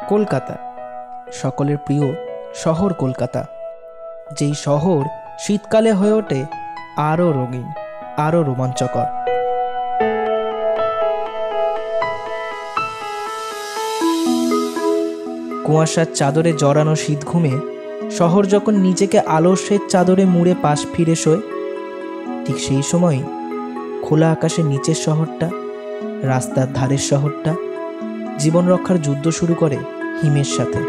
কলকাতা, সকলের প্রিয় শহর কলকাতা, যেই শহর শীতকালে হয়ে ওঠে আরও রঙিন, আরও রোমাঞ্চকর। কুয়াশার চাদরে জড়ানো শীত ঘুমে শহর যখন নিজেকে আলস্যের চাদরে মুড়ে পাশ ফিরে শোয়, ঠিক সেই সময় খোলা আকাশের নিচের শহরটা, রাস্তার ধারের শহরটা জীবন রক্ষার যুদ্ধ শুরু করে হিমের সাথে।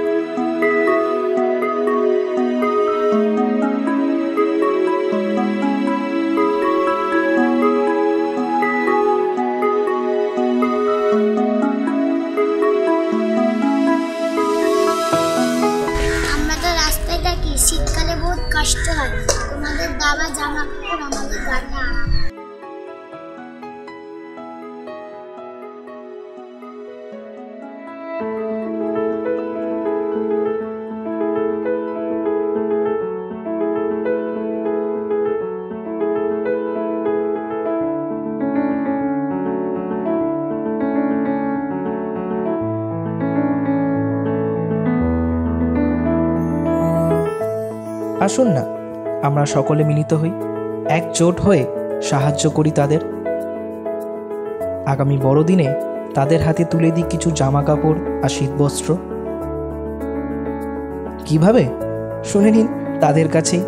আমরা তো রাস্তায় থাকি, শীতকালে বহুত কষ্ট হয়। তোমাদের দাবা জামা কাপড় আমাদের গায়ে আরাম। আসুন না, আমরা সকলে মিলিত হই, একজোট হয়ে সাহায্য করি তাদের। আগামী বড়দিনে তাদের হাতে তুলে দিই কিছু জামা কাপড় আর শীতবস্ত্র। কিভাবে শুনে নিন তাদের কাছেই।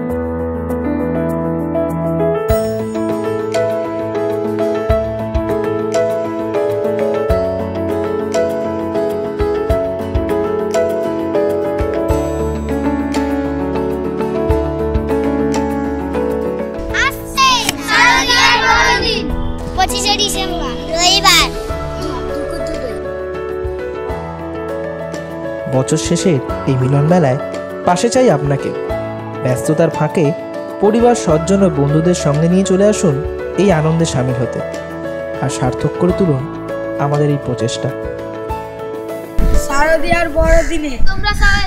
বছর শেষের এই মিলন মেলায় পাশে চাই আপনাকে। ব্যস্ততার ফাঁকে পরিবার, স্বজন ও বন্ধুদের সঙ্গে নিয়ে চলে আসুন এই আনন্দে সামিল হতে, আর সার্থক করে তুলুন আমাদের এই প্রচেষ্টা। শারদীয়ার বড়দিনে তোমরা সবাই